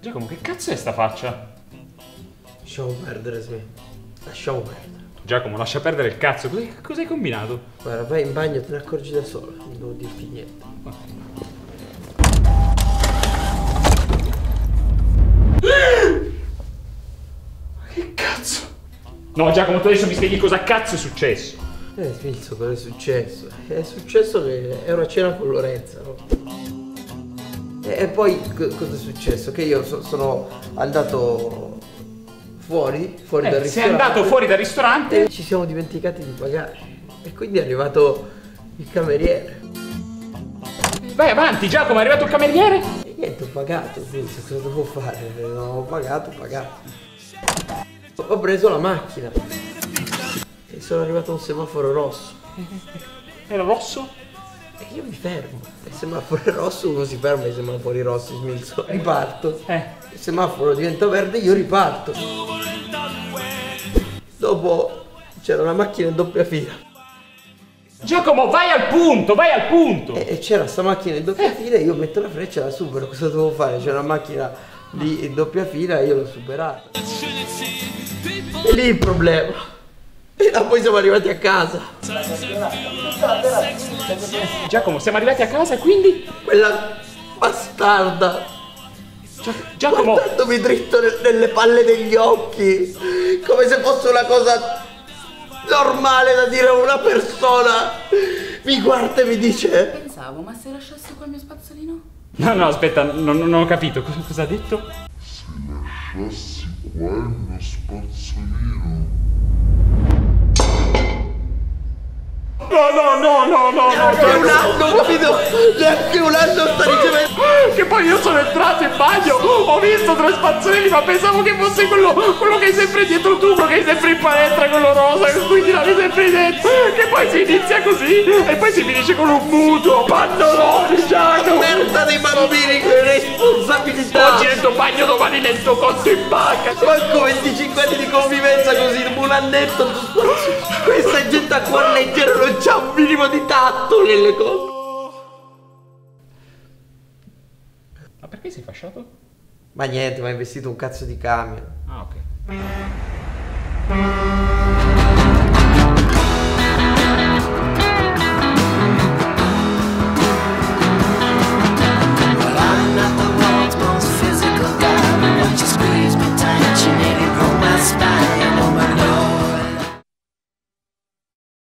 Giacomo, che cazzo è sta faccia? Lasciamo perdere, sì. Lasciamo perdere. Giacomo, lascia perdere il cazzo. Cosa hai combinato? Guarda, vai in bagno e te ne accorgi da solo. Non devo dirti niente. Che cazzo? No, Giacomo, tu adesso mi spieghi cosa cazzo è successo. Smilzo, cosa è successo? È successo che ero a cena con Lorenza, no? E poi cosa è successo? Che io sono andato fuori dal ristorante. Sei andato fuori dal ristorante e ci siamo dimenticati di pagare. E quindi è arrivato il cameriere. Vai avanti, Giacomo, è arrivato il cameriere? E niente, ho pagato, quindi cosa devo fare? Non ho pagato, ho pagato. Ho preso la macchina e sono arrivato a un semaforo rosso. Era rosso? E io mi fermo. Il semaforo è rosso, uno si ferma ai semafori rossi, Smilzo. Riparto. Il semaforo diventa verde, io riparto. Dopo c'era una macchina in doppia fila. Giacomo, vai al punto, vai al punto! E c'era sta macchina in doppia fila e io metto la freccia e la supero. Cosa dovevo fare? C'era una macchina lì in doppia fila e io l'ho superata. E lì il problema. E poi siamo arrivati a casa. Giacomo, siamo arrivati a casa e quindi? Quella bastarda, Giacomo! guardandomi dritto nelle palle degli occhi, come se fosse una cosa normale da dire a una persona, mi guarda e mi dice: Pensavo, ma se lasciassi qua il mio spazzolino? No, aspetta, non ho capito. Cosa ha detto? Se lasciassi qua il mio spazzolino. No, neanche un anno, capito? Neanche un anno sta ricevendo. Che poi io sono entrato in bagno, ho visto 3 spazzolini, ma pensavo che fosse quello che hai sempre dietro tu, quello che hai sempre in palestra, quello rosa, quindi ti lavi sempre dentro. Che poi si inizia così e poi si finisce con un mutuo. Pannoloni, Giacomo! Merda dei bambini, che responsabilità! Oggi nel tuo bagno, domani nel tuo conto in banca. Manco 25 anni di convivenza così, un annetto. Questa gente a cuore leggero non c'ha un minimo di tatto nelle cose. Ma perché sei fasciato? Ma niente, mi hai vestito un cazzo di camion. Ah, ok.